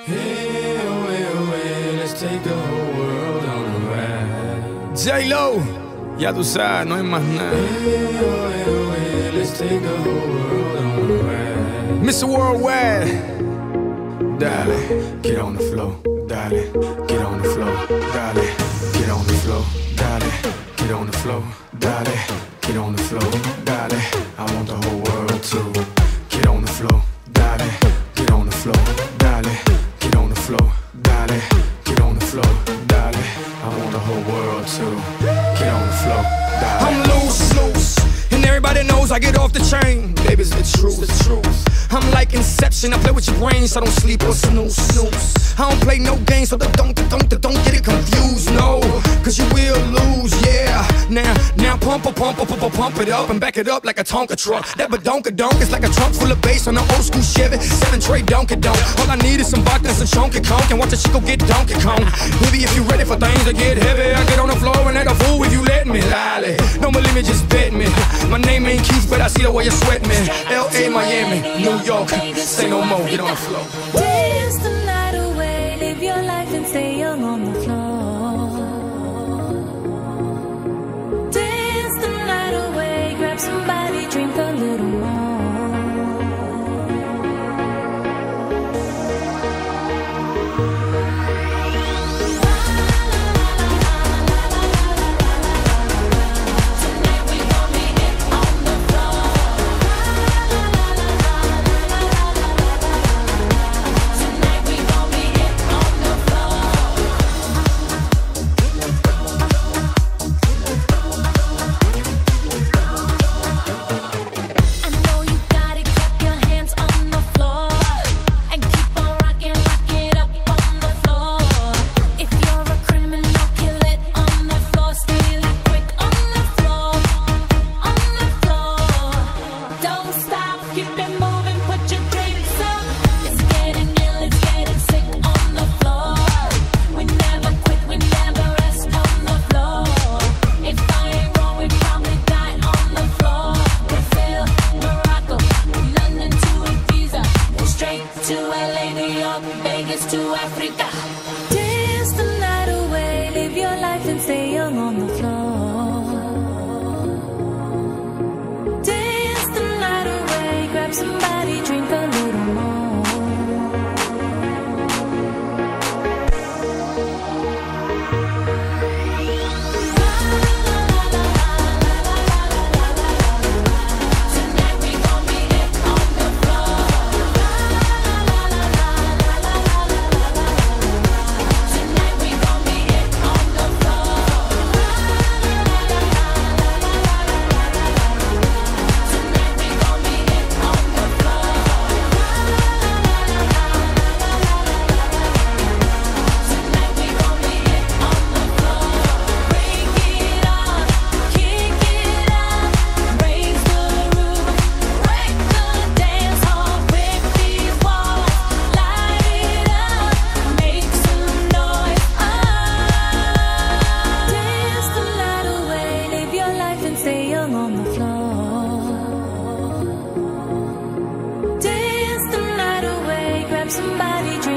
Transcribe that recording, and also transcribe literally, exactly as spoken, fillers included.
Hey, away, away, let's take the whole world on a ride. J-Lo, ya tú sabes, no hay más nada. Hey, away, away, let's take the whole world on a ride. mister Worldwide, Dale, get on the floor. Dale, get on the floor. Dale, get on the floor. Dale, get on the floor. Dale, get on the floor. Dale, I want the whole world to get on the floor. Dale, get on the floor. Dale, get on the floor. Dale, get on the floor. Dale, I want the whole world to get on the floor. Dale. I'm loose, loose, and everybody knows I get off the chain. Baby's the truth, the truth. I'm like Inception, I play with your brain, so I don't sleep or snooze, snooze. I don't play no games, so don't, don't, don't get it confused, no. Cause you will lose, yeah. Now, now pump, pump, pump, pump, pump, pump it up and back it up like a Tonka truck. That badonka-donk is like a trunk full of bass on an old school Chevy, seven tray donkey-donk. All I need is some vodka and some chunky conk, and watch the shit go get Donkey Kong. Maybe if you ready for things to get heavy, I get on the floor and act a fool if you let me. Lally, don't believe me, just bet me. My name ain't Keith, but I see the way you sweat me. L A, Miami, New York, say no more, get on the floor. Dance the night away, live your life and stay young on the floor. Dance the night away, grab somebody, drink a little more. To L A, New York, Vegas to Africa. Dance the night away, live your life and stay young on the floor. Dance the night away, grab somebody, drink a little more. Stay young on the floor. Dance the night away, grab somebody, drink